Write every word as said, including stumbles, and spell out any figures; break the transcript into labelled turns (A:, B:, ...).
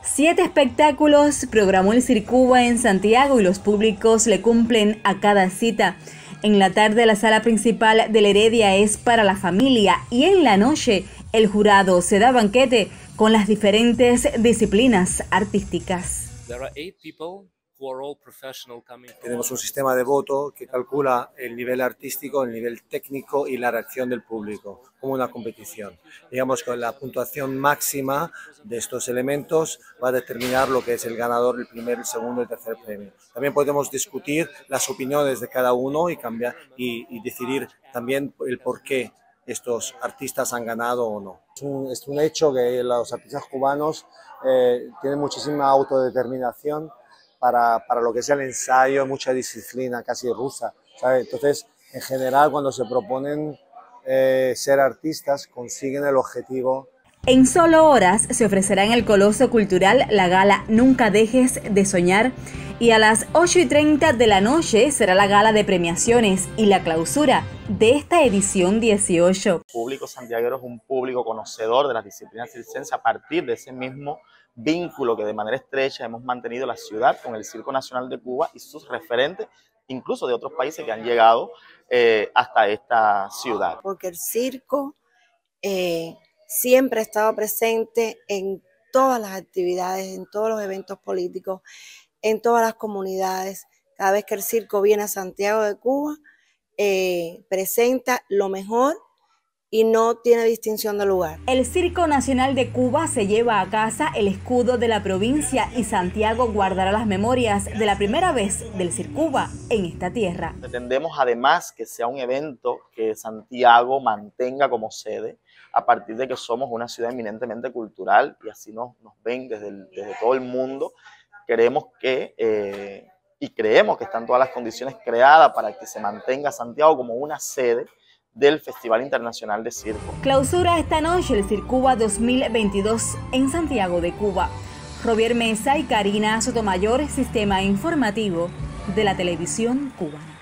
A: Siete espectáculos programó el Circuba en Santiago y los públicos le cumplen a cada cita. En la tarde la sala principal de la Heredia es para la familia y en la noche el jurado se da banquete con las diferentes disciplinas artísticas.
B: Tenemos un sistema de voto que calcula el nivel artístico, el nivel técnico y la reacción del público, como una competición. Digamos que la puntuación máxima de estos elementos va a determinar lo que es el ganador, el primer, el segundo y el tercer premio. También podemos discutir las opiniones de cada uno y, cambiar, y, y decidir también el por qué estos artistas han ganado o no. Es un, es un hecho que los artistas cubanos eh, tienen muchísima autodeterminación Para, para lo que es el ensayo, mucha disciplina, casi rusa, ¿sabes? Entonces, en general, cuando se proponen eh, ser artistas, consiguen el objetivo.
A: En solo horas se ofrecerá en el Coloso Cultural la gala Nunca Dejes de Soñar y a las ocho y treinta de la noche será la gala de premiaciones y la clausura de esta edición dieciocho.
C: El público santiaguero es un público conocedor de las disciplinas circenses a partir de ese mismo vínculo que de manera estrecha hemos mantenido la ciudad con el Circo Nacional de Cuba y sus referentes, incluso de otros países que han llegado eh, hasta esta ciudad.
D: Porque el circo eh, siempre ha estado presente en todas las actividades, en todos los eventos políticos, en todas las comunidades. Cada vez que el circo viene a Santiago de Cuba, eh, presenta lo mejor y no tiene distinción de lugar.
A: El Circo Nacional de Cuba se lleva a casa el escudo de la provincia y Santiago guardará las memorias de la primera vez del Circuba en esta tierra.
C: Pretendemos además que sea un evento que Santiago mantenga como sede a partir de que somos una ciudad eminentemente cultural y así nos, nos ven desde, el, desde todo el mundo. Queremos que eh, y creemos que están todas las condiciones creadas para que se mantenga Santiago como una sede del Festival Internacional de Circo.
A: Clausura esta noche el Circuba dos mil veintidós en Santiago de Cuba. Robier Mesa y Karina Sotomayor, Sistema Informativo de la Televisión Cubana.